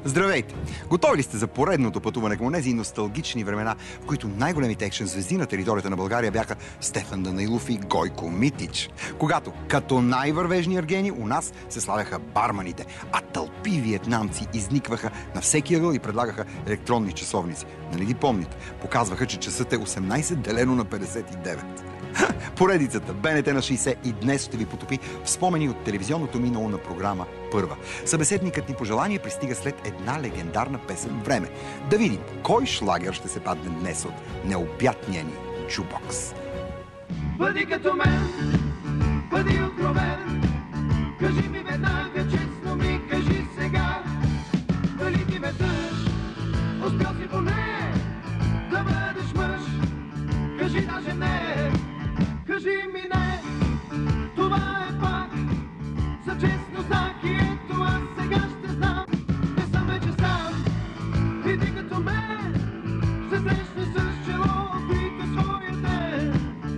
Здравейте! Готови ли сте за поредното пътуване към онези носталгични времена, в които най-големите екшен звезди на територията на България бяха Стефан Данаилов и Гойко Митич? Когато като най-вървежни ергени у нас се славяха барманите, а тълпи виетнамци изникваха на всеки ъгъл и предлагаха електронни часовници. Нали ги помните? Показваха, че часът е 18 делено на 59. Поредицата БНТ на 60 и днес ще ви потопи в спомени от телевизионното минало на програма Първа. Събеседникът ни по желание пристига след една легендарна песен "Време". Да видим кой шлагер ще се падне днес от необятния ни джубокс. Бъди като мен, бъди откровен, кажи ми веднага, честно ми кажи сега, дали ти веднъж успял си поне да бъдеш мъж, кажи даже не, кажи ми не, това е пак за честно знак и ето аз сега ще знам, не съм вече сам и ти като мен ще срещне с чело открито своите.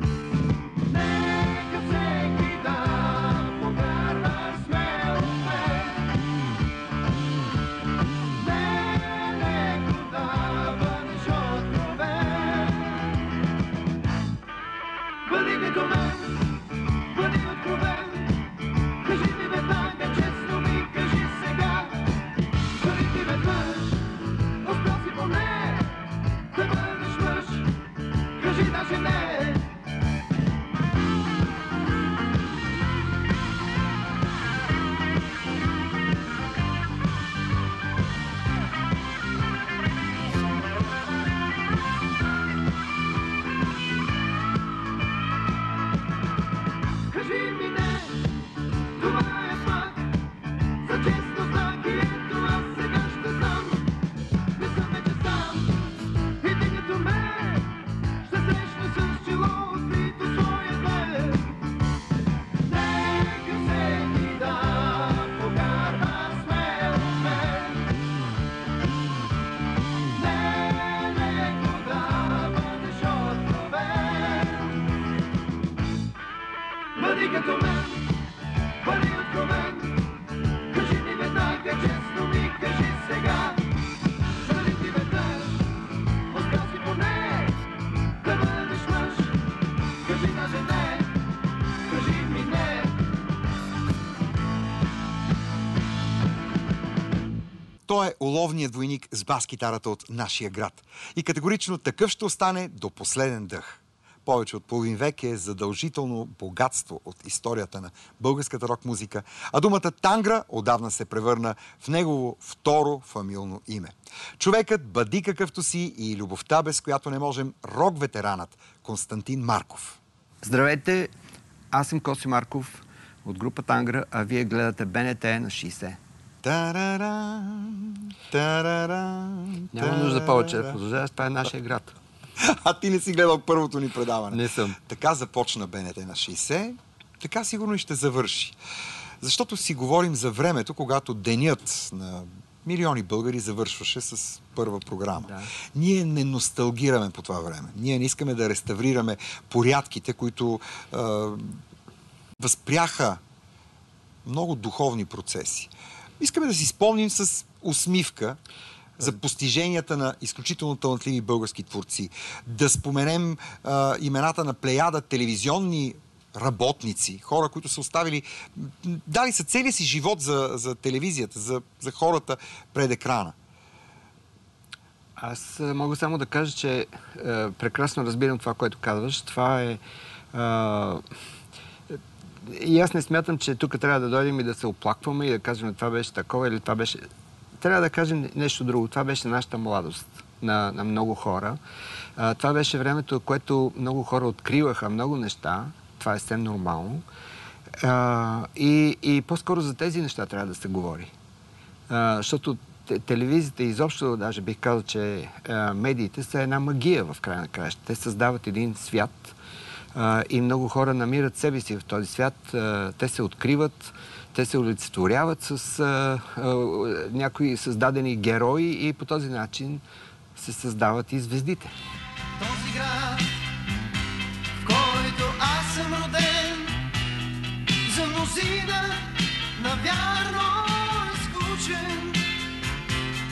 Нека всеки да повярва смело в мен, леко да бъдеш откровен. Бъди като мен, бъди откровен, кажи ми веднага, честно ми кажи сега, дали ти веднъж успял си поне да бъдеш мъж, кажи даже не. Кажи ми не, това е пак за честно знак и ето аз сега ще знам, не съм вече сам и ти като мен ще срещне с чело открито своите. Нека всеки да повярва смело в мен, леко да бъдеш откровен. Бъди като мен, бъди откровен, кажи ми веднага, честно ми кажи сега, дали ти веднъж успял си поне да бъдеш мъж, кажи даже не, кажи ми не. Той е уловният войник с бас-китарата от нашия град. И категорично такъв ще остане до последен дъх. Повече от половин век е задължително богатство от историята на българската рок-музика, а думата Тангра отдавна се превърна в негово второ фамилно име. Човекът бъди какъвто си и любовта, без която не можем, рок-ветеранът Константин Марков. Здравейте, аз съм Коси Марков от група Тангра, а вие гледате БНТ на 60. Тарарам, тарарам, Няма нужда повече да продължаваш, това е нашия град. А ти не си гледал първото ни предаване. Не съм. Така започна БНТ на 60, така сигурно и ще завърши. Защото си говорим за времето, когато денят на милиони българи завършваше с първа програма. Да. Ние не носталгираме по това време. Ние не искаме да реставрираме порядките, които възпряха много духовни процеси. Искаме да си спомним с усмивка за постиженията на изключително талантливи български творци. Да споменем имената на плеяда телевизионни работници, хора, които са оставили, дали са целия си живот за телевизията, за хората пред екрана. Аз мога само да кажа, че прекрасно разбирам това, което казваш. Това е... И аз не смятам, че тук трябва да дойдем и да се оплакваме и да кажем това беше такова или това беше... Трябва да кажем нещо друго. Това беше нашата младост на много хора. Това беше времето, което много хора откриваха много неща. Това е съвсем нормално. И по-скоро за тези неща трябва да се говори. Защото телевизията изобщо, даже бих казал, че медиите са една магия в края на краищата. Те създават един свят и много хора намират себе си в този свят. Те се откриват, те се олицетворяват с някои създадени герои и по този начин се създават и звездите. Този град, в който аз съм роден, за мнозина навярно е скучен.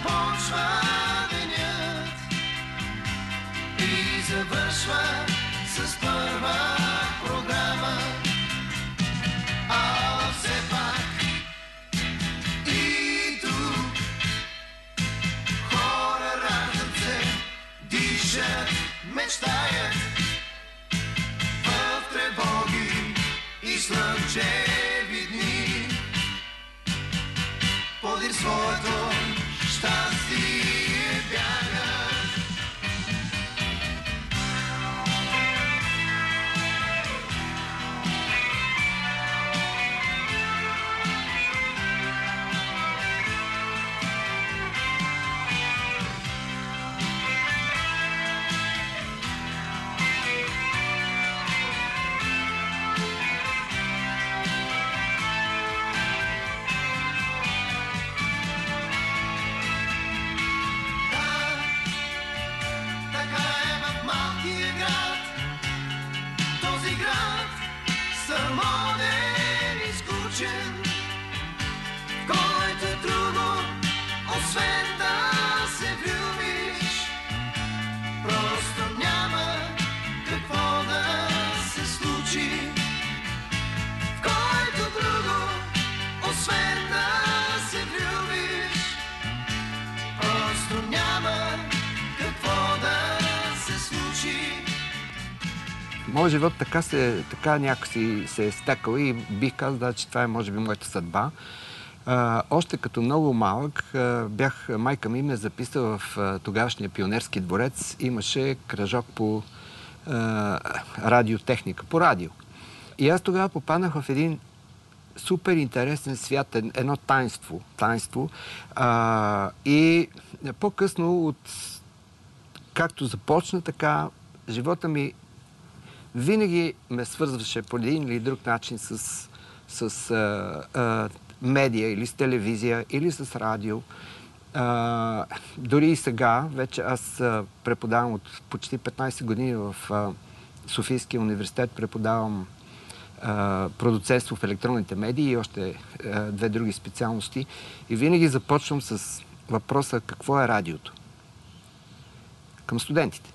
Започва денят и завършва с първа програма. А все пак и тук хора раждат се, дишат, мечтаят в тревоги и слънчеви дни. Подир своето щастие бягат. Моят живот така някакси се е стекал и бих казал, че това е може би моята съдба. Още като много малък майка ми ме записа в тогавашния пионерски дворец. Имаше кръжок по радиотехника, по радио. И аз тогава попаднах в един супер интересен свят, едно таинство. И по-късно, както започна така, живота ми винаги ме свързваше по един или друг начин с медия или с телевизия или с радио. Дори и сега, вече аз преподавам от почти 15 години в Софийския университет, преподавам продуцентство в електронните медии и още две други специалности. И винаги започвам с въпроса какво е радиото към студентите.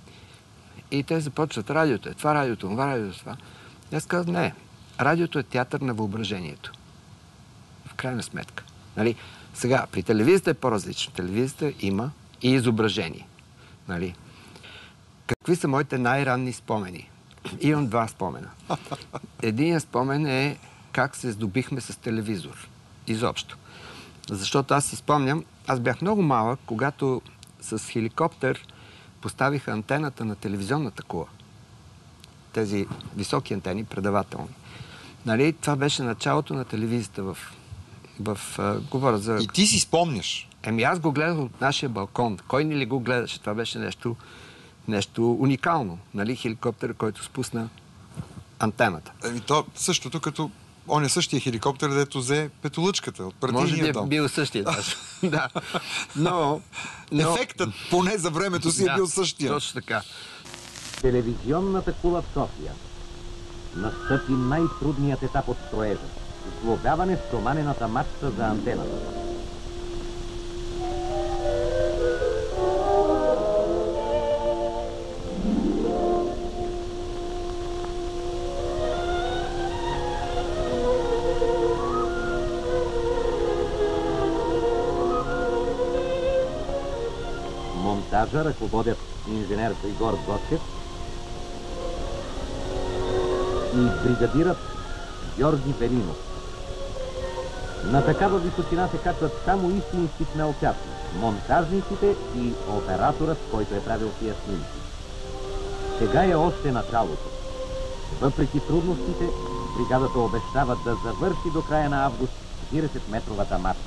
И те започват радиото, това радиото, това радиото, това. И аз казвам, не, радиото е театър на въображението. В крайна сметка. Нали? Сега, при телевизията е по-различно. Телевизията има и изображение. Нали? Какви са моите най-ранни спомени? Имам два спомена. Единият спомен е как се здобихме с телевизор. Изобщо. Защото аз си спомням, аз бях много малък, когато с хеликоптер поставиха антената на телевизионната кула. Тези високи антени, предавателни. Нали? Това беше началото на телевизията говоря за... И ти си спомняш? Аз го гледах от нашия балкон. Кой ни ли го гледаше? Това беше нещо уникално. Нали? Хеликоптер, който спусна антената. То същото като он същия хеликоптер, дето взе петолъчката от партийния дом. Може би е бил същия даже. Да. Но... Ефектът, поне за времето си, е бил същия. Точно така. Телевизионната кула в София. Настъпи най-трудният етап от строежа. Сглобяване в стоманената мачта за антената. Монтажа ръководят инженер Григор Гочев и бригадират Георги Велинов. На такава височина се качват само истински смелчаци, монтажниците и операторът, който е правил тия снимки. Сега е още началото. Въпреки трудностите, бригадата обещава да завърши до края на август 40-метровата мачта.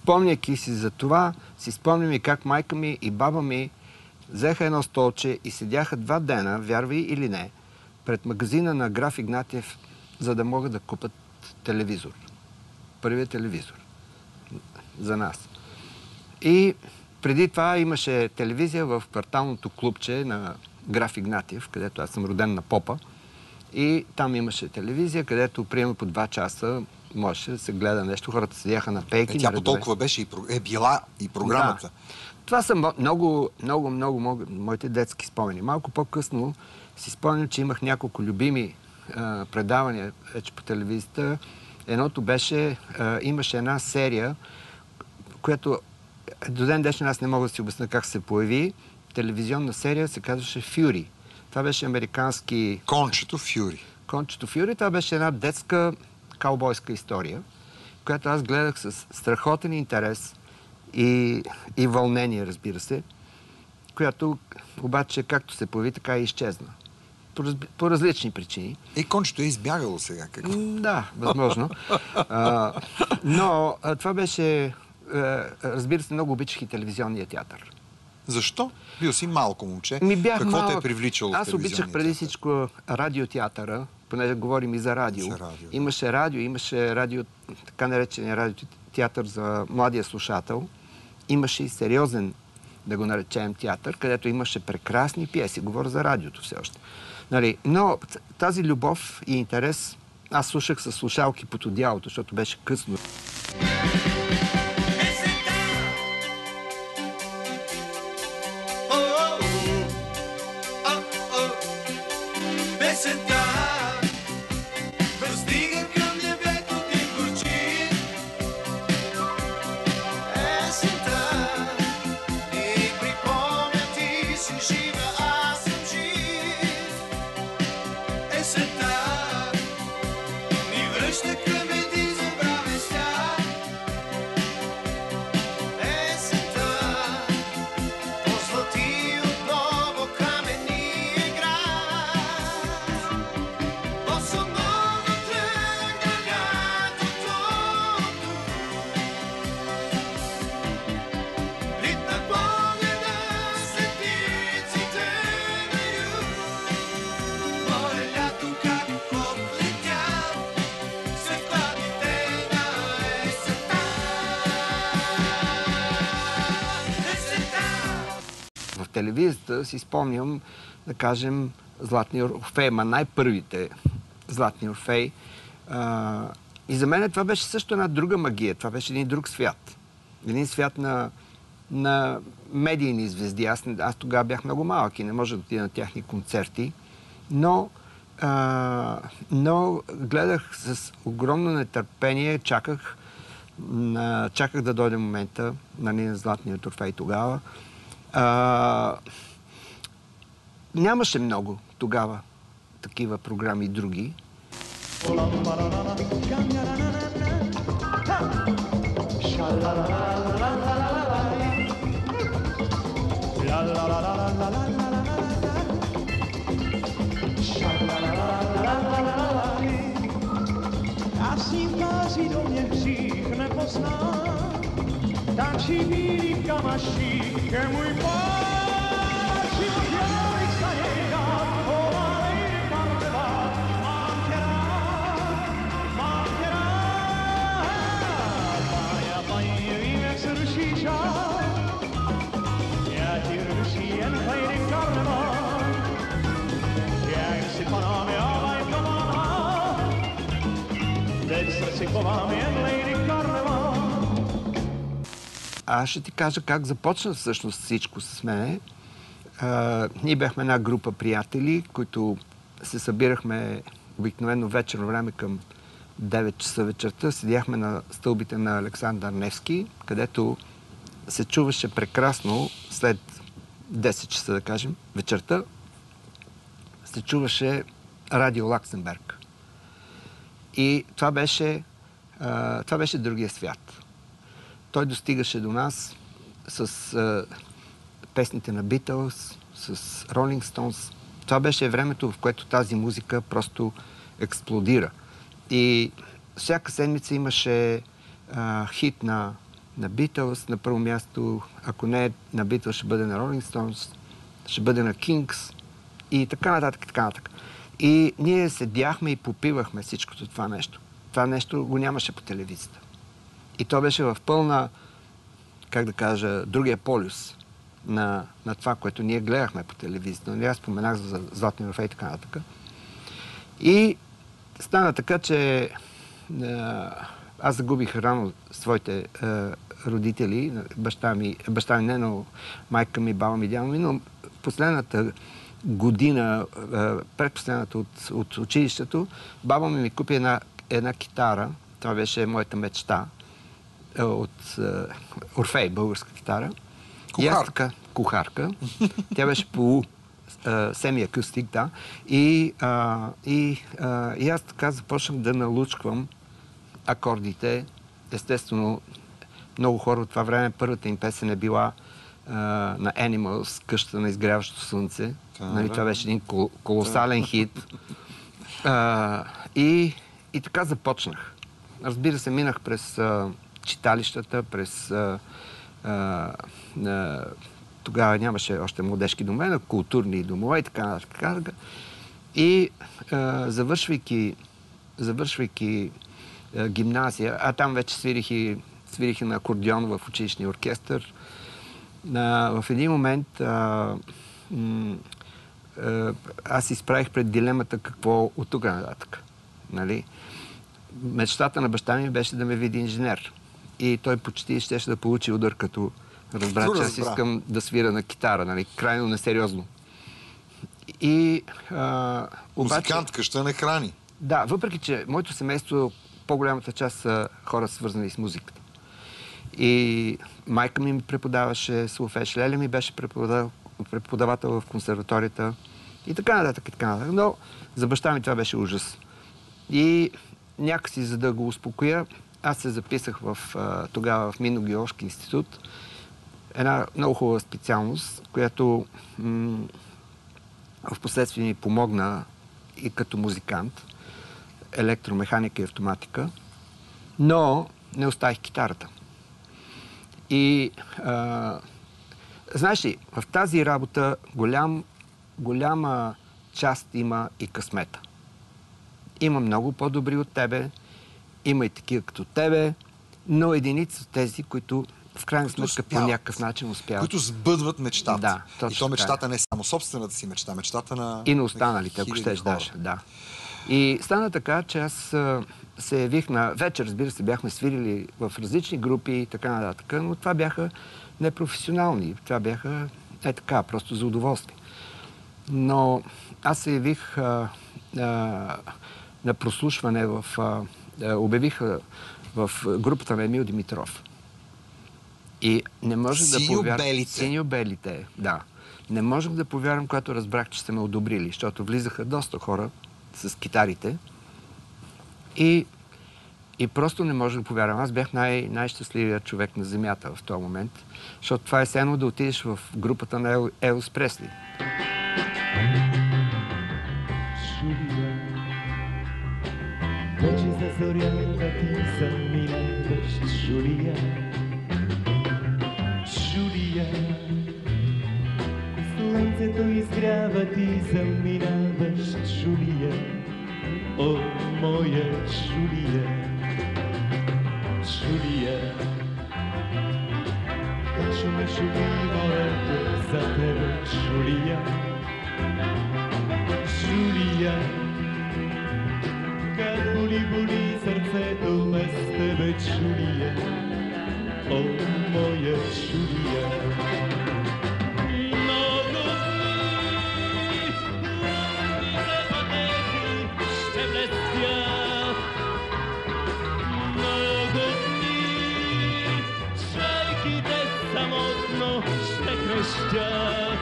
спомняйки си за това, си спомням и как майка ми и баба ми взеха едно столче и седяха 2 дена, вярвай или не, пред магазина на Граф Игнатиев, за да могат да купат телевизор. Първият телевизор. За нас. И преди това имаше телевизия в кварталното клубче на Граф Игнатиев, където аз съм роден на Попа. И там имаше телевизия, където приема по 2 часа можеше да се гледа нещо. Хората седяха на пейки. Тя по толкова беше била и програмата. Да. Това са много моите детски спомени. Малко по-късно си спомням, че имах няколко любими предавания вече по телевизията. Едното беше, имаше една серия, която до ден днешен аз не мога да си обясня как се появи. Телевизионна серия се казваше Фюри. Това беше американски... Кончето Фюри. Кончето Фюри. Това беше една детска каубойска история, която аз гледах с страхотен интерес и вълнение, разбира се, която обаче както се появи, така и изчезна. По различни причини. И кончето е избягало сега. Какво? Да, възможно. Но това беше... разбира се, много обичах и телевизионния театър. Защо? Бил си малко момче. Какво те е привличало в телевизионния театър? Аз обичах преди всичко радиотеатъра, понеже говорим и за радио. Имаше радио, така наречения радиотеатър за младия слушател. Имаше и сериозен, да го наречем, театър, където имаше прекрасни пиеси. Говоря за радиото все още. Нали, но тази любов и интерес аз слушах с слушалки под одеялото, защото беше късно. Телевизията си спомням, да кажем, Златния Орфей, най-първите Златни Орфей. И за мен това беше също една друга магия. Това беше един друг свят. Един свят на медийни звезди. Аз тогава бях много малък и не можех да отида на тяхни концерти. Но гледах с огромно нетърпение, чаках да дойде момента на Златния Орфей тогава. Нямаше много тогава такива програми и други. Asi vází do mě hřích nepozná, tančí bílý kamašík, je můj pár, život já bych za něj dal, o malej Karleva, mám tě rád, pája, paní, vím, jak se ruší žál, já ti ruší jen lady Karleva, jak si panám, já lajka mám, teď srdci chovám jen lady Karleva. Аз ще ти кажа как започна всъщност всичко с мене. Ние бяхме една група приятели, които се събирахме обикновено вечерно време към 9 часа вечерта. Седяхме на стълбите на Александър Невски, където се чуваше прекрасно след 10 часа, да кажем, вечерта, се чуваше радио Лаксемберг. И това беше другия свят. Той достигаше до нас с песните на Beatles, с Rolling Stones. Това беше времето, в което тази музика просто експлодира. И всяка седмица имаше хит на на Beatles на първо място, ако не е на Beatles, ще бъде на Rolling Stones, ще бъде на Kings и така нататък, така нататък. И ние седяхме и попивахме всичкото това нещо. Това нещо го нямаше по телевизията. И то беше в пълна, как да кажа, другия полюс на това, което ние гледахме по телевизията. Аз споменах за Златни орфей и така нататък. И стана така, че аз загубих рано своите родители, баща ми не, но майка ми, баба ми, дядо ми, но последната година, предпоследната от училището, баба ми купи една китара. Това беше моята мечта от Орфей, българска китара. Кухарка. Тя беше по семи-акустик, да. И аз така започнах да налучквам акордите. Естествено, много хора от това време, първата им песен е била на Animals, къщата на изгряващото слънце. Нали, това беше един колосален хит. И така започнах. Разбира се, минах през читалищата, през тогава нямаше още младежки домове, на културни домове и така нататък. И завършвайки гимназия, а там вече свирих на акордеон в училищния оркестър, в един момент аз изправих пред дилемата какво от тук нататък. Нали? Мечтата на баща ми беше да ме види инженер. И той почти щеше да получи удар, като разбра, че аз искам да свира на китара. Нали? Крайно несериозно. И музикант, къща не храни. Да, въпреки че моето семейство, по-голямата част са хора свързани с музиката. И майка ми преподаваше солфеж, леля ми беше преподавател в консерваторията и така нататък, и така нататък. Но за баща ми това беше ужас. И някакси, за да го успокоя, аз се записах тогава в Минно-геоложки институт. Една много хубава специалност, която в последствие ми помогна и като музикант, електромеханика и автоматика, но не оставих китарата. И знаеш ли, в тази работа голяма част има и късмета. Има много по-добри от тебе, има и такива като тебе, но единици от тези, които в крайна сметка по някакъв начин успяват. Които сбъдват мечтата. Да, и то мечтата не е само собствената си мечта, мечтата на... И на останалите, ако щеш даже. Да. И стана така, че аз се явих на вечер, разбира се, бяхме свирили в различни групи и така нататък, но това бяха непрофесионални. Това бяха така, просто за удоволствие. Но аз се явих на прослушване обявиха в групата на Емил Димитров. И не можех да повярвам... Синьо-белите, да. Не можех да повярвам, когато разбрах, че са ме одобрили, защото влизаха доста хора с китарите. И просто не можех да повярвам. Аз бях най-щастливият човек на земята в този момент, защото това е сено да отидеш в групата на Елвис Пресли. Вече зазорява ти заминаваш, Жулия. Жулия, слънцето изгрява, ти заминаваш, Жулия. О, моя Жулия, Жулия. Качо ме шуми морето за тебе, Жулия. Жулия, как боли сърцето без тебе, Жулия. О, моя Жулия. Много дни ще блестят. Много дни шайките самотно ще крещят.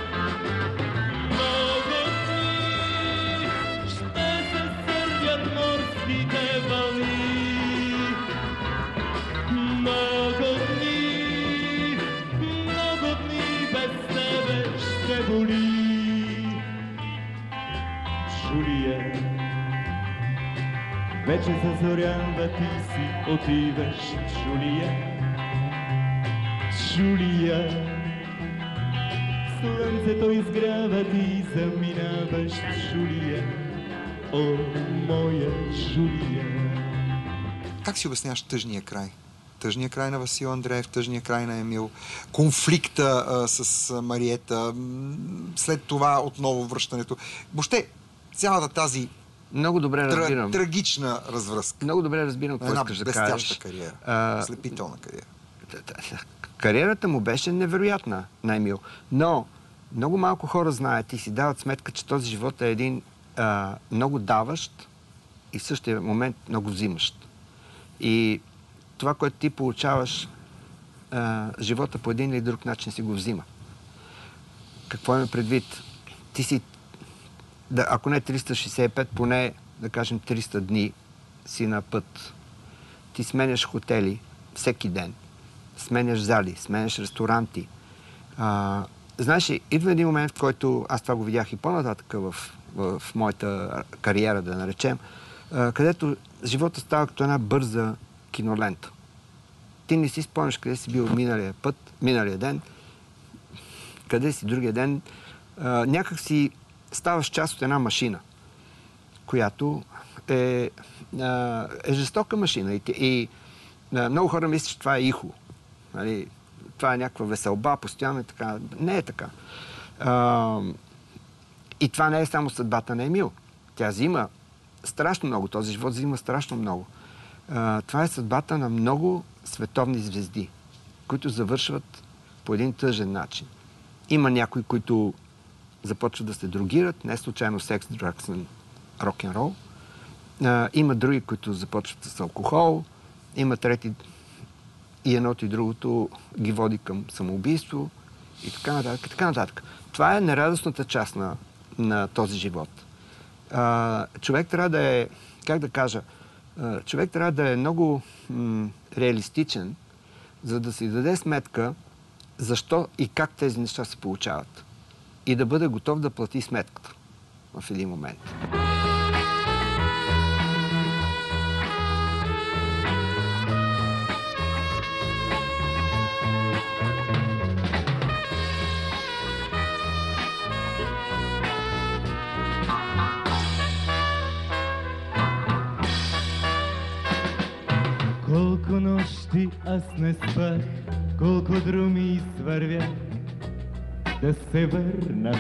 Много дни ще се сърдят морските вълни. Много дни без тебе ще боли. Жулия, вече зазорява, ти си отиваш, Жулия. Жулия. Слънцето изгрява, ти заминаваш, Жулия. О, моя Жулия. Как си обясняваш тъжния край? Тъжния край на Васил Андреев, тъжния край на Емил, конфликта с Мариета, след това отново връщането. Въобще, цялата тази много добре разбирам. Трагична развръзка. Много добре разбирам какво искаш да кажеш. Блестяща кариера. Слепителна кариера. Кариерата му беше невероятна на Емил. Но много малко хора знаят и си дават сметка, че този живот е един много даващ и в същия момент много взимащ. И това, което ти получаваш, живота по един или друг начин си го взима. Какво има предвид? Ти си, ако не 365, поне, да кажем, 300 дни си на път. Ти сменяш хотели всеки ден. Сменяш зали, сменяш ресторанти. Знаеш ли, идва един момент, в който, аз това го видях и по-нататък в моята кариера, да наречем, където живота става като една бърза кинолента. Ти не си спомняш къде си бил миналия път, миналия ден, къде си другия ден. Някак си ставаш част от една машина, която е жестока машина. И много хора мислят, че това е ихо. Нали? Това е някаква веселба, постоянно и така. Не е така. И това не е само съдбата на Емил. Тя взима страшно много. Този живот взима страшно много. Това е съдбата на много световни звезди, които завършват по един тъжен начин. Има някои, които започват да се дрогират, не случайно секс, дръгс и рок-н-рол. Има други, които започват с алкохол. Има трети и едното и другото ги води към самоубийство и така нататък. И така нататък. Това е нерадостната част на този живот. Човек трябва да е, как да кажа, човек трябва да е много реалистичен, за да си даде сметка защо и как тези неща се получават. И да бъде готов да плати сметката в един момент. Колко нощи аз не спах, колко друми извървях да се върна.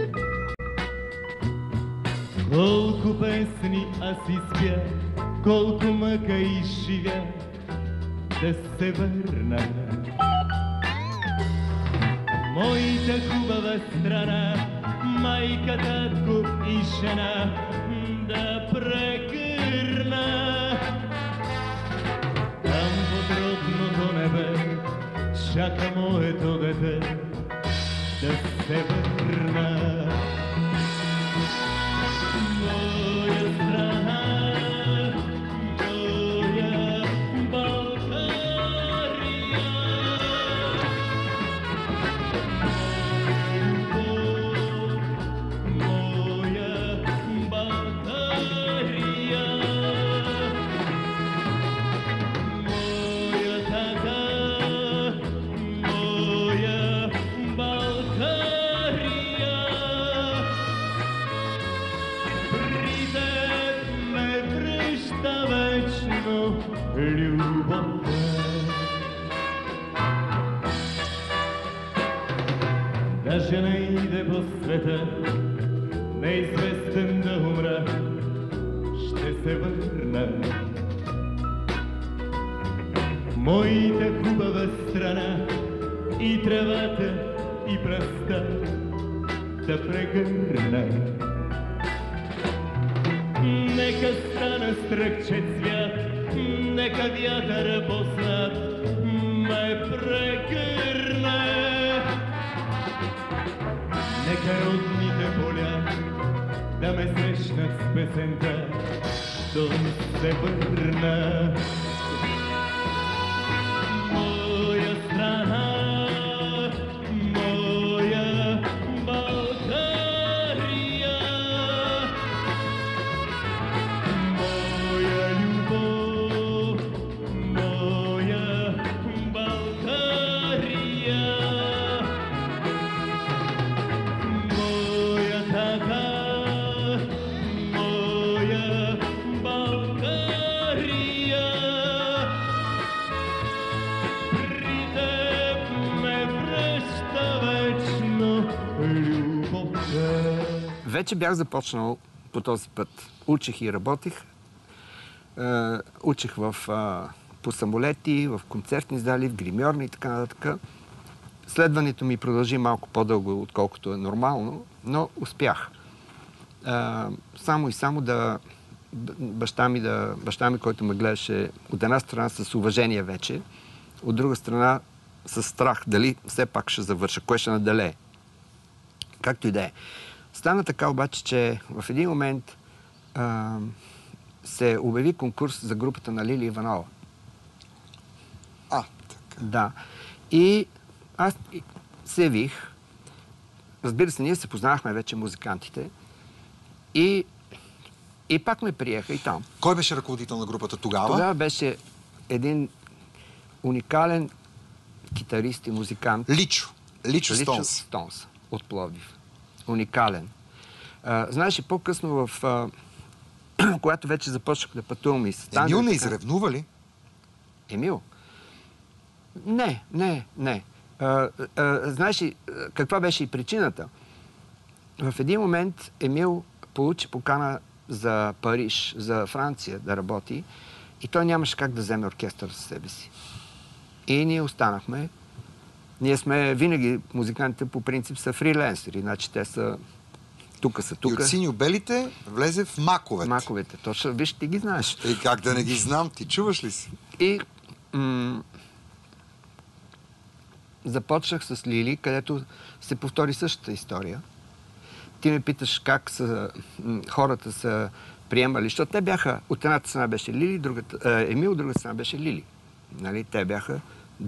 Колко песни аз изпях, колко мъка изживях да се върна. Моята хубава страна, майка, татко и жена да прекърна. Там под родното небе чака моето дете да се върна. Моя страна, моя България, моя България, любовта. Даже не иде по света, неизвестен да умра, ще се върна. Моята хубава страна и тревата и пръста да прегърна. Нека стана стръкче цвят, нека вятър познат ме прегърне. Нека родните поля да ме срещнат с песента, щом се върна. Моя страна, моя България, моя любов, моя България. вече бях започнал по този път. Учих и работих. Учих по самолети, в концертни зали, в гримьорни и така нататък. Следването ми продължи малко по-дълго, отколкото е нормално, но успях. Само и само баща ми, който ме гледаше от една страна с уважение вече, от друга страна с страх, дали все пак ще завърша, кое ще наделее. Както и да е. Стана така обаче, че в един момент се обяви конкурс за групата на Лили Иванова. Така. Да. И аз се явих. Разбира се, ние се познавахме вече музикантите. И пак ме приеха и там. Кой беше ръководител на групата тогава? Тогава беше един уникален китарист и музикант. Личо Стонс. Стонс от Пловдив. Уникален. Знаеш, и по-късно когато вече започнах да пътувам и с Емил не изревнува ли? Емил? Не. Знаеш ли каква беше и причината? В един момент Емил получи покана за Париж, за Франция да работи и той нямаше как да вземе оркестър със себе си. И ние останахме. Ние сме винаги, музикантите по принцип са фриленсери, значи те са тук. И от синьо-белите влезе в маковете. Маковете, точно. Виж, ти ги знаеш. И как да не ги знам? Ти чуваш ли си? И започнах с Лили, където се повтори същата история. Ти ме питаш как хората са приемали, защото те бяха, от едната страна беше Лили, Емил, от другата страна беше Лили. Нали? Те бяха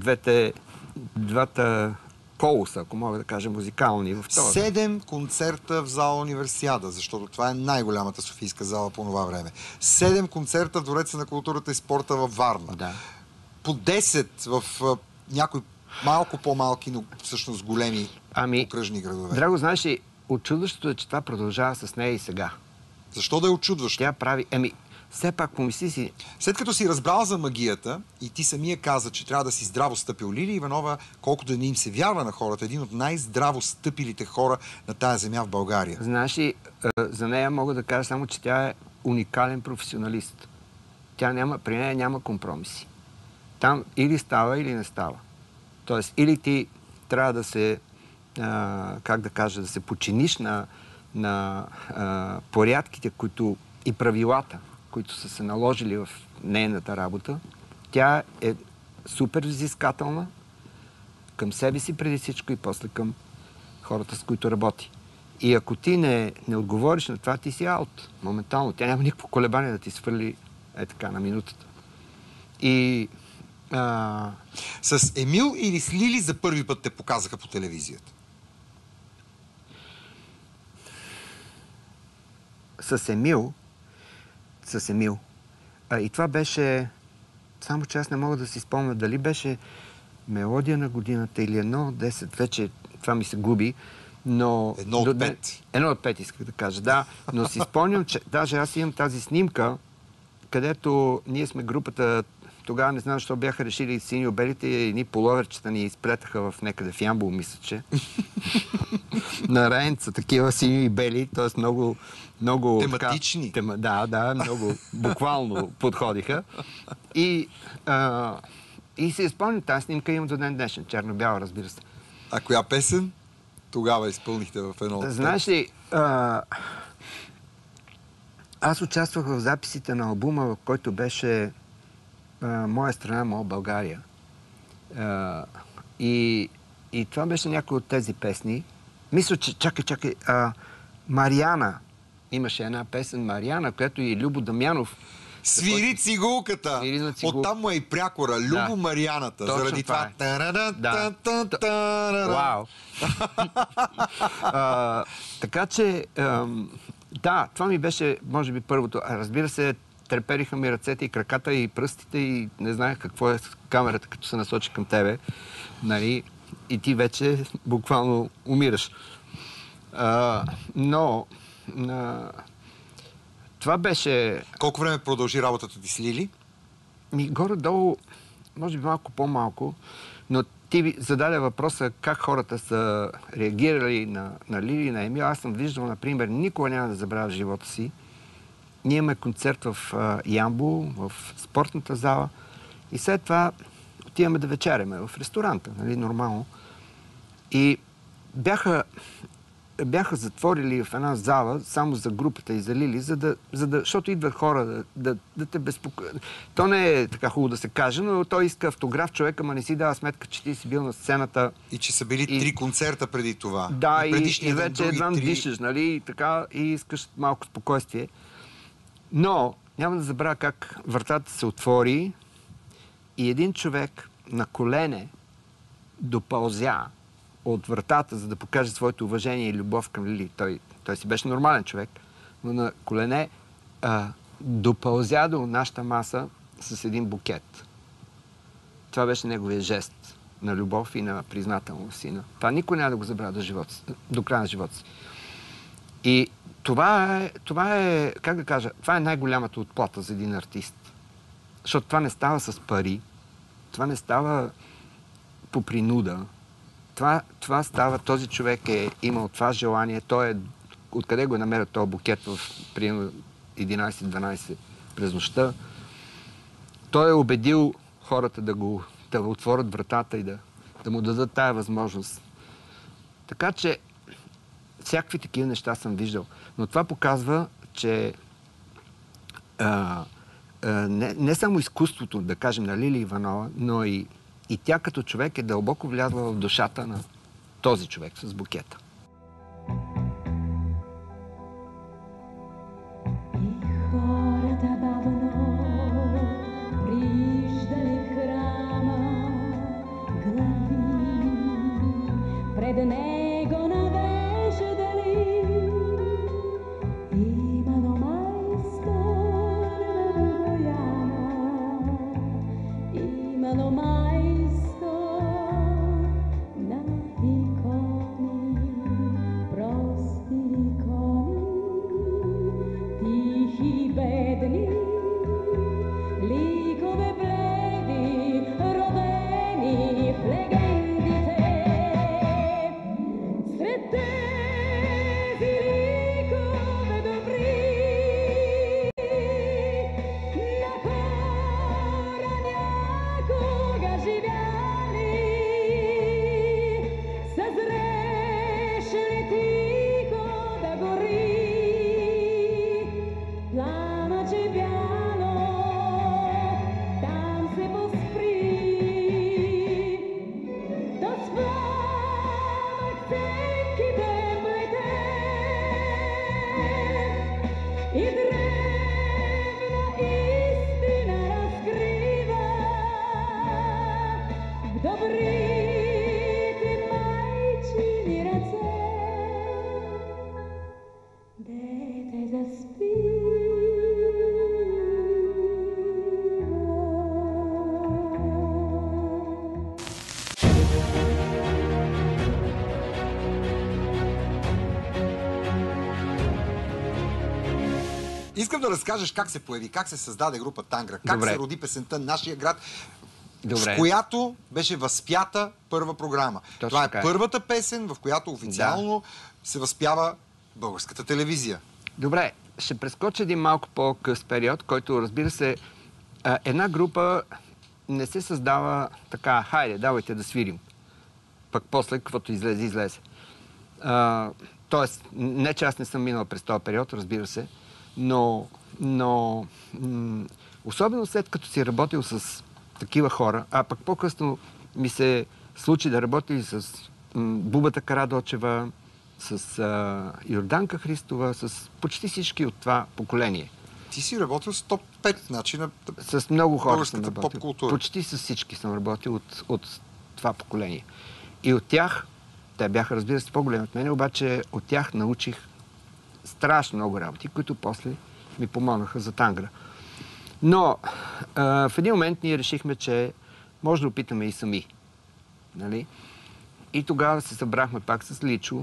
двата колоса, ако мога да кажа, музикални. 7 концерта в зала Универсиада, защото това е най-голямата софийска зала по това време. 7 концерта в Двореца на културата и спорта във Варна. Да. По 10 в някои малко по-малки, но всъщност големи окръжни градове. Драго, знаеш ли, очудващото е, че това продължава с нея и сега. Защо да е очудващо? Тя прави... все пак помисли си... След като си разбрал за магията и ти самия каза, че трябва да си здраво стъпил, Лили Иванова, колкото да не им се вярва на хората, един от най-здраво стъпилите хора на тая земя в България. Знаеш ли, за нея мога да кажа само, че тя е уникален професионалист. При нея няма компромиси. Там или става, или не става. Тоест, или ти трябва да се, да се подчиниш на порядките, и правилата, които са се наложили в нейната работа. Тя е супер взискателна към себе си преди всичко и после към хората, с които работи. И ако ти не отговориш на това, ти си аут. Моментално. Тя няма никакво колебание да ти свърли така на минутата. И... С Емил или с Лили за първи път те показаха по телевизията? С Емил. И това беше... Само че аз не мога да си спомня дали беше Мелодия на годината или 1 от 10. Вече това ми се губи, но... 1 от 5. 1 от 5 исках да кажа, да. Но си спомням, че даже аз имам тази снимка, където ние сме групата... Тогава не знам, защо бяха решили синьо-белите и едни половерчета ни изплетаха в някъде в Ямбол, мисля, че. На Райнца, такива синьо и бели, т.е. много... Тематични. Да, много буквално подходиха. И си спомням, тази снимка имам до ден днешен, черно-бяла, разбира се. А коя песен тогава изпълнихте в едно от... Знаеш ли, аз участвах в записите на албума, в който беше Моя страна, моя България. И това беше някой от тези песни. Мисля, че... Чакай. Мариана. Имаше една песен Мариана, която и Любо Дамянов... Свири цигулката! Оттам му е и прякора. Любо Марианата. Точно заради това. Вау! Така че... Да, това ми беше, може би, първото. Разбира се, трепериха ми ръцете и краката и пръстите и не знаех какво е камерата, като се насочи към тебе. Нали? И ти вече буквално умираш. Но това беше... Колко време продължи работата ти с Лили? Горе-долу, може би малко по-малко, но ти зададе въпроса как хората са реагирали на Лили и на Емил. Аз съм виждал, например, никога няма да забравя в живота си. Ние имаме концерт в Ямбол, в спортната зала и след това отиваме да вечеряме в ресторанта, нали, нормално. И бяха затворили в една зала само за групата и за Лили, защото идват хора да те безпокоят. То не е така хубаво да се каже, но той иска автограф човека, ама не си дава сметка, че ти си бил на сцената. И че са били 3 концерта преди това. Да, и вече едва дишаш, нали, и така, и искаш малко спокойствие. Но няма да забравя как вратата се отвори и един човек на колене допълзя от вратата, за да покаже своето уважение и любов към Лили. Той си беше нормален човек, но на колене допълзя до нашата маса с един букет. Това беше неговия жест на любов и на признателност. Това никой няма да го забравя до края на живота си. И това е, как да кажа, това е най-голямата отплата за един артист. Защото това не става с пари, това не става по принуда. Това става, този човек е имал това желание, той е, откъде го е намерил този букет в примерно 11-12 през нощта. Той е убедил хората да отворят вратата и да му дадат тая възможност. Така че всякакви такива неща съм виждал. Но това показва, че не само изкуството, да кажем, на Лили Иванова, но и тя като човек е дълбоко влязла в душата на този човек с букета. Искам да разкажеш как се появи, как се създаде група Тангра, как се роди песента "Нашия град", в която беше възпята първа програма. Това е първата песен, в която официално се възпява българската телевизия. Добре, ще прескоча един малко по-къс период, който, разбира се, една група не се създава така: хайде, давайте да свирим. Пък после, каквото излезе. Тоест, не че аз не съм минал през този период, разбира се, но особено след като си работил с такива хора, а пък по-късно ми се случи да работя с Бубата Карадочева, с Йорданка Христова, с почти всички от това поколение. Ти си работил с топ 5, значи с много хора съм работил. Поп-култура. Почти с всички съм работил от това поколение. И от тях, те бяха, разбира се, по-големи от мен, обаче от тях научих страшно много работи, които после ми помогнаха за Тангра. Но в един момент ние решихме, че може да опитаме и сами. Нали? И тогава се събрахме пак с Личо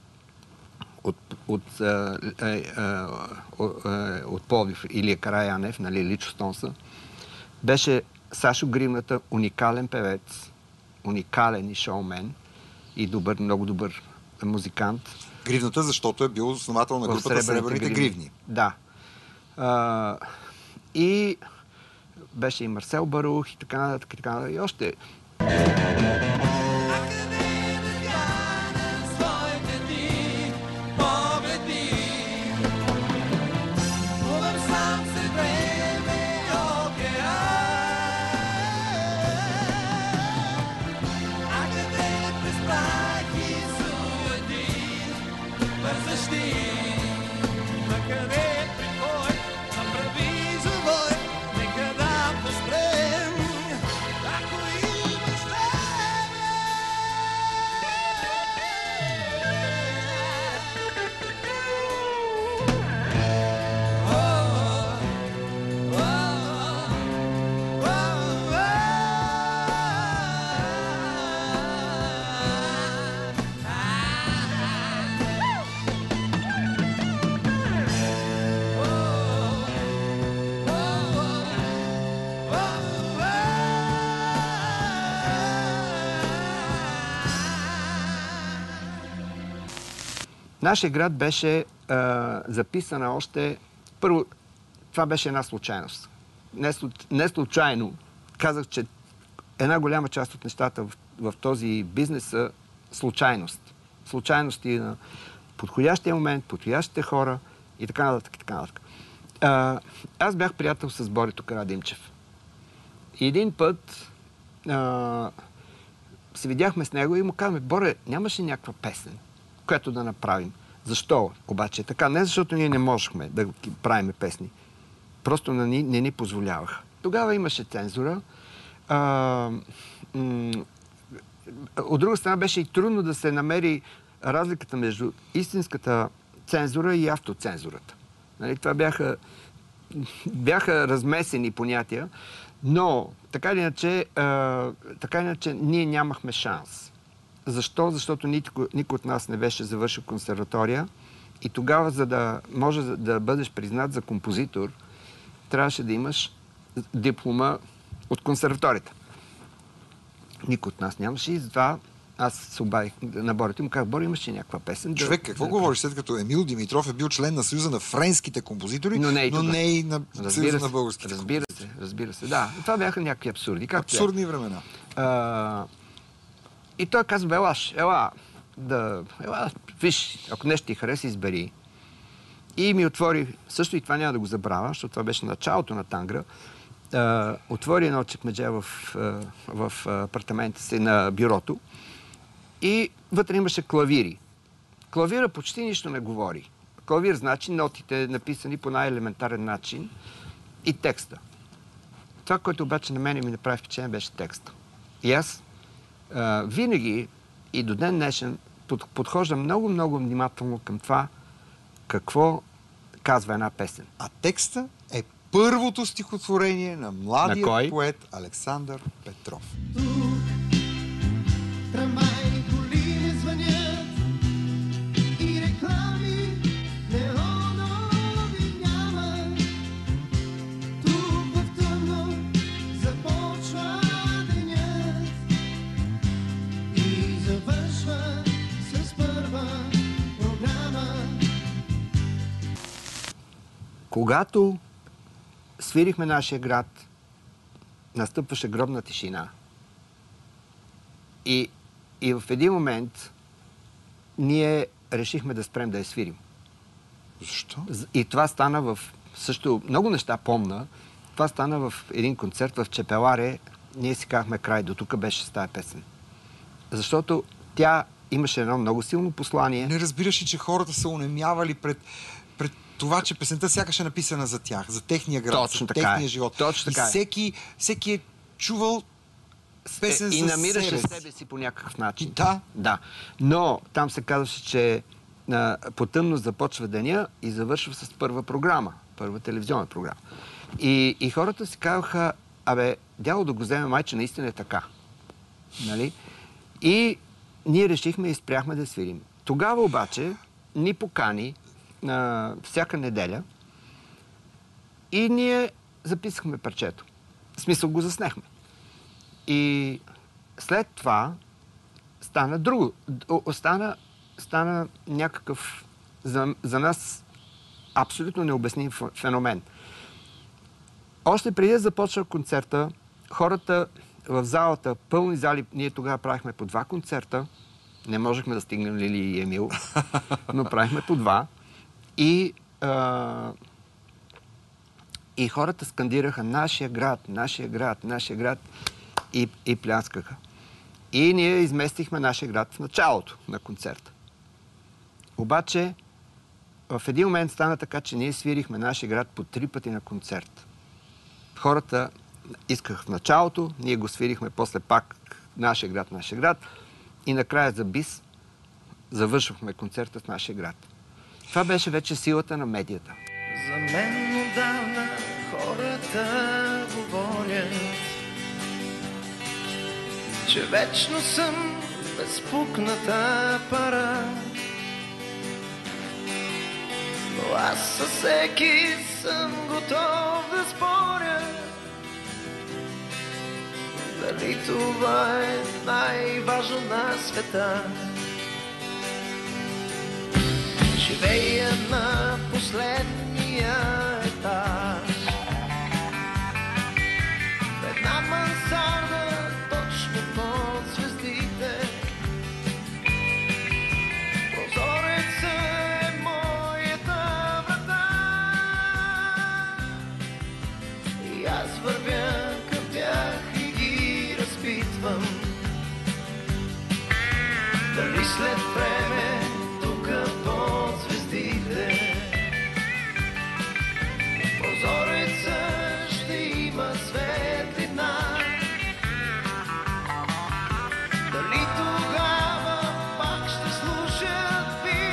от Пловдив, Илия Караянев, нали, Личо Стонса. Беше Сашо Гримната, уникален певец, уникален и шоумен и добър, много добър музикант. Гривната, защото е бил основател на групата Сребърните гривни. Да. И беше и Марсел Барух и така нататък, и още. Нашия град беше записана още... Първо, това беше една случайност. Не случайно казах, че една голяма част от нещата в този бизнес са случайност. Случайности на подходящия момент, подходящите хора и така нататък, и така нататък. Аз бях приятел с Борито Карадимчев. И един път се видяхме с него и му казваме: Боре, нямаше някаква песен, която да направим. Защо обаче така? Не защото ние не можехме да правим песни. Просто не ни позволяваха. Тогава имаше цензура. От друга страна беше и трудно да се намери разликата между истинската цензура и автоцензурата. Нали? Това бяха размесени понятия, но така или иначе ние нямахме шанс. Защо? Защото никой от нас не беше завършил консерватория и тогава, за да може да бъдеш признат за композитор, трябваше да имаш диплома от консерваторията. Никой от нас нямаше и затова аз се обадих на Борито и му казах: Бори, имаш ли някаква песен? Човек, какво говориш, след като Емил Димитров е бил член на Съюза на френските композитори, но не и на Съюза на българските композитори? Разбира се, да. Това бяха някакви абсурди. Абсурдни времена. И той казва: ела, виж, ако нещо ти хареса, избери. И ми отвори, също и това няма да го забравя, защото това беше началото на Тангра, отвори едно чекмедже в апартамента си на бюрото и вътре имаше клавири. Клавира почти нищо не говори. Клавир значи нотите, написани по най-елементарен начин, и текста. Това, което обаче на мене ми направи впечатление, беше текста. И аз винаги и до ден днешен подхождам много внимателно към това какво казва една песен. А текста е първото стихотворение на младия поет Александър Петров. Трамвайни коли не звънят и реклами неонови няма. Тук в тъмно започва денят и завършва с първа програма. Когато свирихме нашия град, настъпваше гробна тишина. И в един момент ние решихме да спрем да я свирим. Защо? И това стана също много неща помна. Това стана в един концерт в Чепеларе. Ние си казахме: край, до тук беше с тази песен. Защото тя имаше едно много силно послание. Не разбираш ли, че хората са онемявали пред това, че песента сякаш е написана за тях, за техния град, за техния живот. Точно така. И всеки е чувал песен за себе си. И намираше себе си по някакъв начин. Да. Но там се казваше, че по тъмност започва деня и завършва с първа програма, първа телевизионна програма. И хората си казваха: дяло да го вземе, майче, наистина е така. Нали? И ние решихме и спряхме да свирим. Тогава обаче ни покани всяка неделя и ние записахме парчето. В смисъл, го заснехме. И след това стана друго. Стана някакъв за нас абсолютно необясним феномен. Още преди да започва концерта, хората в залата, пълни зали, ние тогава правихме по 2 концерта. Не можехме да стигнем Лили и Емил, но правихме по 2. И хората скандираха нашия град, нашия град, нашия град и пляскаха. И ние изместихме нашия град в началото на концерта. Обаче, в един момент стана така, че ние свирихме нашия град по 3 пъти на концерт. Хората искаха в началото, ние го свирихме после пак нашия град. И накрая за бис завършвахме концерта в нашия град. Това беше вече силата на медията. За мен отдавна хората говорят, че вечно съм безпукната пара. Но аз със всеки съм готов да споря, дали това е най-важно на света. Живея на последния етаж, в една мансарда точно под звездите. Прозореца е моята врата и аз вървя към тях и ги разпитвам, дали след време тука под звездите прозореца ще има светлина. Дали тогава пак ще слушат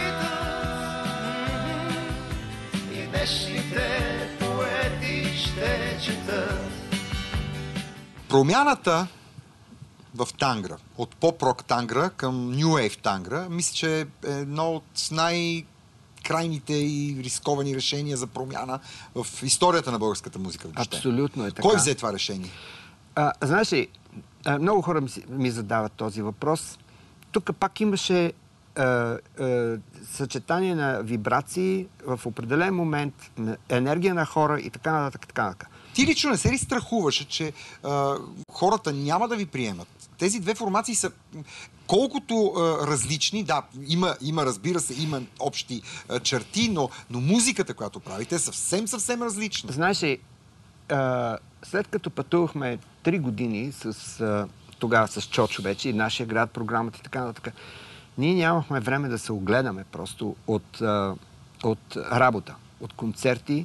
Beatles и днешните поети ще четат. Промяната в тангра, от поп-рок тангра към ню вейв тангра, мисля, че е едно от най-крайните и рисковани решения за промяна в историята на българската музика. Абсолютно е така. Кой взе това решение? Знаеш ли, много хора ми задават този въпрос. Тук пак имаше съчетание на вибрации в определен момент, енергия на хора и така нататък, така нататък. Ти лично не се ли страхуваше, че хората няма да ви приемат? Тези две формации са колкото различни, да, има, разбира се, има общи черти, но музиката, която правите, е съвсем различна. Знаеш ли, след като пътувахме 3 години тогава с Чочо вече и нашия град, програмата и така нататък, ние нямахме време да се огледаме просто от работа, от концерти.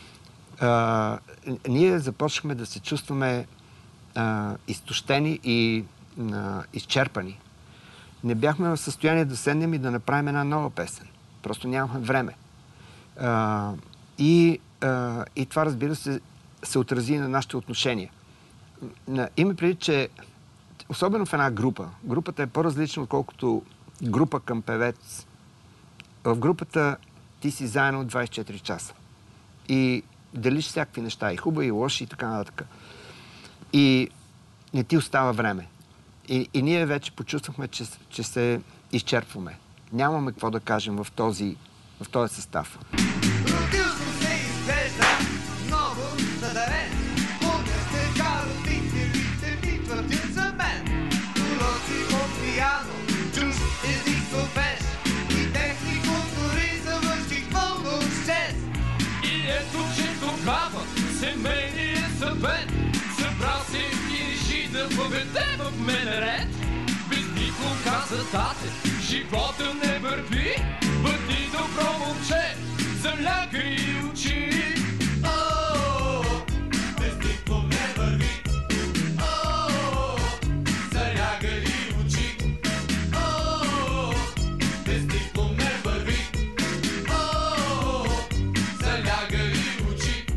Ние започнахме да се чувстваме изтощени и изчерпани. Не бяхме в състояние да седнем и да направим една нова песен. Просто нямахме време. И това, разбира се отрази на нашите отношения. Има преди, че особено в една групата е по-различна, отколкото група към певец. В групата ти си заедно 24 часа. И делиш всякакви неща, и хубави, и лоши, и така нататък. И не ти остава време. И ние вече почувствахме, че се изчерпваме. Нямаме какво да кажем в този състав. Родил съм се и изглежда много надарен. Помня се, родителите ми твърдят за мен. Уроци по пияно, чуж език солфеж и техникотори завърших пълно чест. И ето, че тогава семейният съвет събрал се и реши да въведе в мен ред. Без никого каза тате, живота не върви, бъди добро момче, залягай и учи. Без никого не върви, залягай и учи. Без никого не върви, залягай и учи.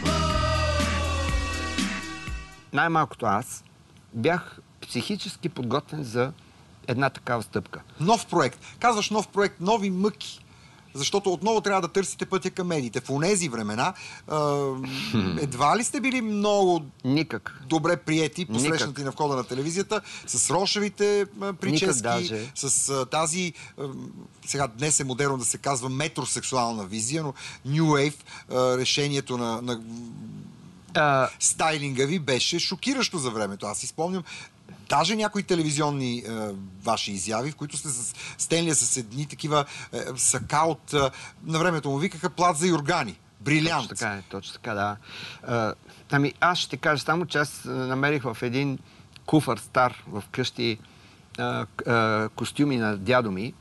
Най-малкото аз бях психически подготвен за една такава стъпка. Нов проект. Казваш нов проект, нови мъки. защото отново трябва да търсите пътя към медиите. В онези времена едва ли сте били много добре приети, посрещнати на входа на телевизията, с рошевите прически, с тази, сега днес е модерно да се казва метросексуална визия, но New Wave, решението на стайлинга ви беше шокиращо за времето. Аз си спомням даже някои телевизионни ваши изяви, в които сте с Стенлия с едни такива сака от... на времето му викаха плат за юргани. Брилянт. Точно така, да. Ами аз ще ти кажа само, че аз намерих в един куфар стар в къщи костюми на дядо ми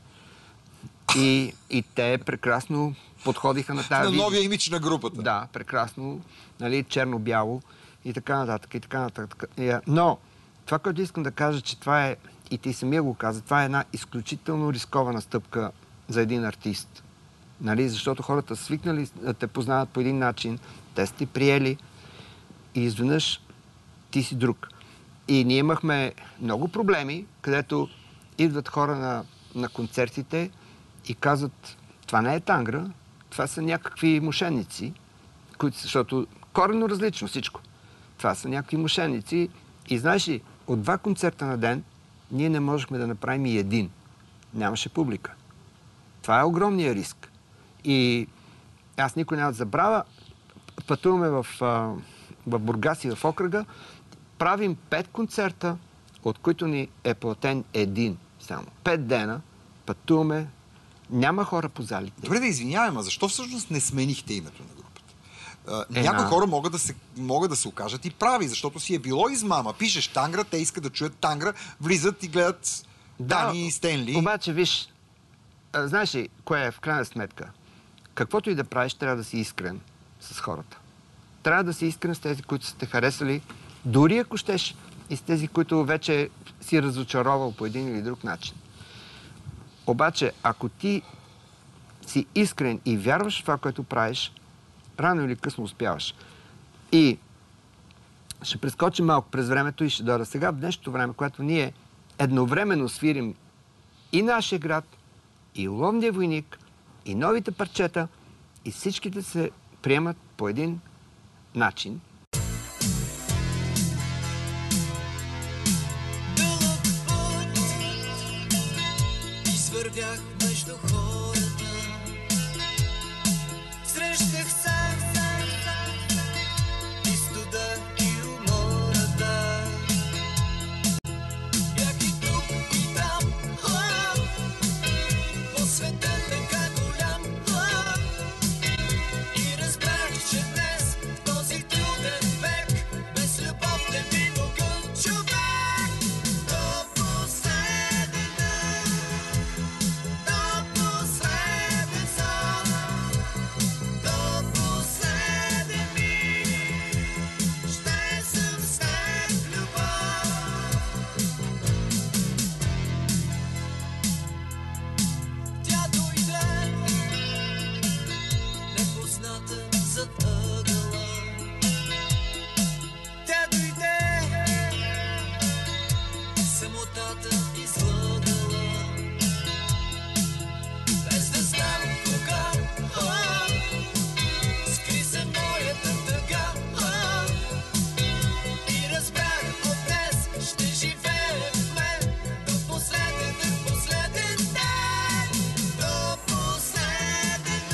и те прекрасно подходиха на тази... На новия имидж на групата. Да, прекрасно, нали, черно-бяло и така нататък, и така нататък. Но това, което искам да кажа, че това е, и ти самия го каза, това е една изключително рискована стъпка за един артист. Нали? Защото хората свикнали да те познават по един начин, те са ти приели и изведнъж ти си друг. И ние имахме много проблеми, където идват хора на концертите и казват, това не е тангра, това са някакви мошенници, защото коренно различно всичко. Това са някакви мошенници и знаеш ли, от 2 концерта на ден ние не можехме да направим и един. Нямаше публика. Това е огромния риск. И аз никой няма да забравя. Пътуваме в Бургас и в окръга. Правим 5 концерта, от които ни е платен един само. 5 дена пътуваме. Няма хора по залите. Добре, да извиняваме, а защо всъщност не сменихте името на групата? Някои хора могат да се окажат и прави, защото си е било измама. Пишеш тангра, те искат да чуят тангра, влизат и гледат Дани и Стенли. Обаче, виж, знаеш ли, кое е в крайна сметка? Каквото и да правиш, трябва да си искрен с хората. Трябва да си искрен с тези, които са те харесали, дори ако щеш, и с тези, които вече си разочаровал по един или друг начин. Обаче, ако ти си искрен и вярваш в това, което правиш, рано или късно успяваш. И ще прескочим малко през времето и ще дойда сега в днешното време, когато ние едновременно свирим и нашия град, и Ловния войник, и новите парчета, и всичките се приемат по един начин. Дълъг път извървях между хората, срещах сам и студа и умората. Бях и тук и там, по света така голям, и разбрах, че днес в този труден век без любов не би могъл човек до последен сон, до последен миг ще съм с теб любов. Тя дойде непозната зад ъгъла. Тя дойде самотата излъгала. Без да знам кога скри се моята тъга. И разбрах от днес ще живее в мен до последен ден. До последен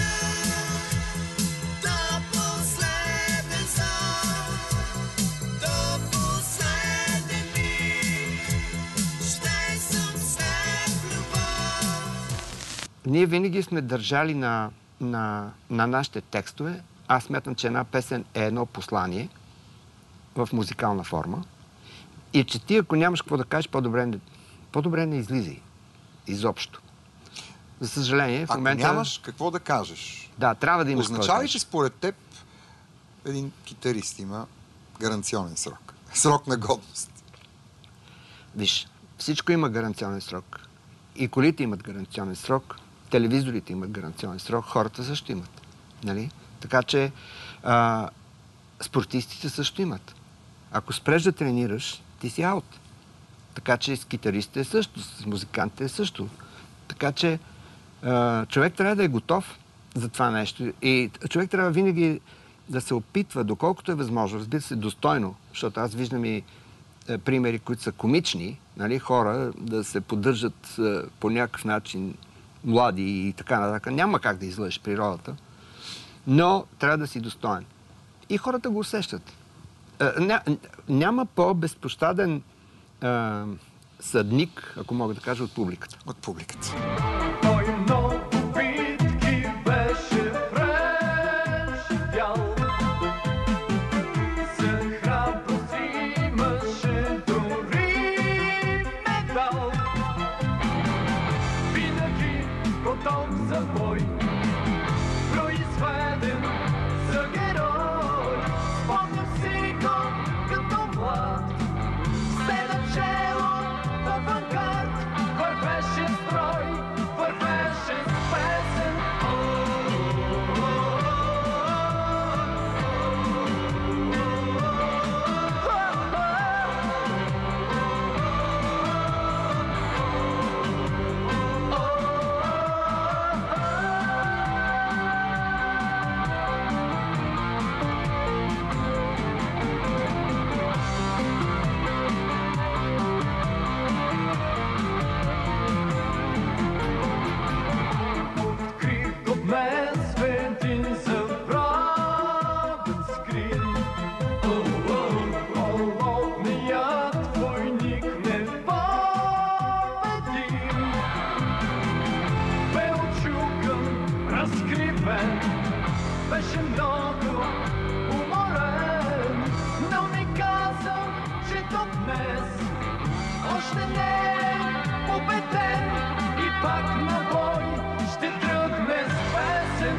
сон, до последен миг ще съм с теб любов. Ние винаги сме държали на нашите текстове. Аз смятам, че една песен е едно послание в музикална форма. И че ти, ако нямаш какво да кажеш, по-добре не излизай. Изобщо. За съжаление, в Ако момента... нямаш какво да кажеш, Да, трябва да имаш какво да означава ли, кажеш. че според теб един китарист има гаранционен срок? Срок на годност. Виж, всичко има гаранционен срок. И колите имат гаранционен срок, телевизорите имат гаранционен срок, хората също имат. Нали? Така че спортистите също имат. Ако спреш да тренираш, ти си аут. Така че с китаристите е също, с музикантите е също. Така че Човек трябва да е готов за това нещо. И човек трябва винаги да се опитва, доколкото е възможно, разбира се, достойно, защото аз виждам и примери, които са комични, нали, хора да се поддържат по някакъв начин млади и така нататък. Няма как да излъжеш природата, но трябва да си достоен. И хората го усещат. Няма по-безпощаден съдник, ако мога да кажа, от публиката. От публиката. Той много битки беше преживял. За храброст имаше дори медал. Винаги готов за бой, произведен за герой. Спомням си го като млад, все начало в авангард. Вървеше строй, вървеше с песен. Открих от мен свети забравен скрин. Холодният войник непобедим бе очукан, разкривен, беше много уморен, но ми каза, че до днес още не е победен и пак на бой ще тръгне с песен.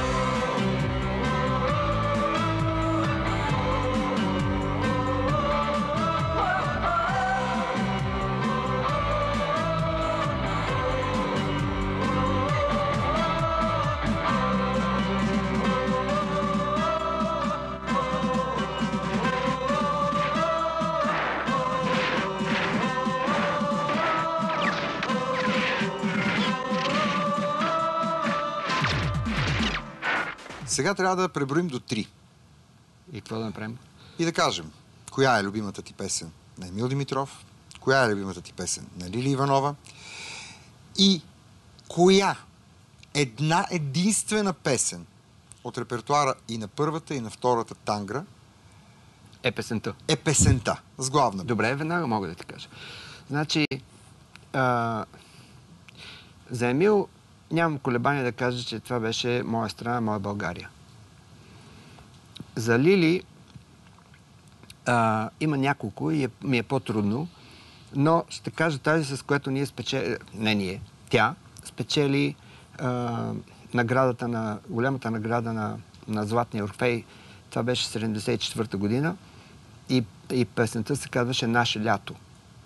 Сега трябва да преброим до 3 И какво да направим? и да кажем, коя е любимата ти песен на Емил Димитров, коя е любимата ти песен на Лили Иванова и коя една единствена песен от репертуара и на първата, и на втората тангра Е песента. е песента с главна буква. Добре, веднага мога да ти кажа. Значи, за Емил нямам колебание да кажа, че това беше моя страна, моя България. За Лили има няколко и ми е по-трудно, но ще кажа тази, с която ние спечели... Не ние, тя спечели наградата голямата награда на Златния Орфей. Това беше 1974 година и песента се казваше "Наше лято".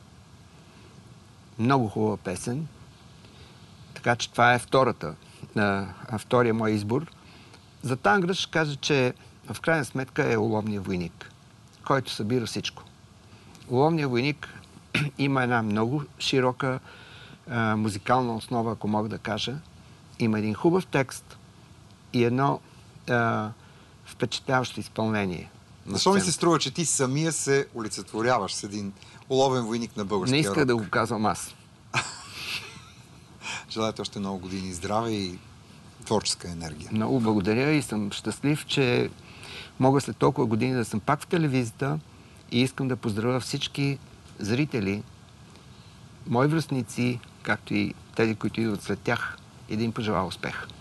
Много хубава песен. Така че това е втория мой избор. За тангра ще кажа, че в крайна сметка е "Уловния войник", който събира всичко. "Уловния войник" има една много широка музикална основа, ако мога да кажа. Има един хубав текст и едно впечатляващо изпълнение. Защо ми се струва, че ти самия се олицетворяваш с един уловен войник на българския Не иска рок? да го казвам аз. Желая ти още много години здраве и творческа енергия. Много благодаря и съм щастлив, че мога след толкова години да съм пак в телевизията и искам да поздравя всички зрители, мои връстници, както и тези, които идват след тях, и да им пожелая успех.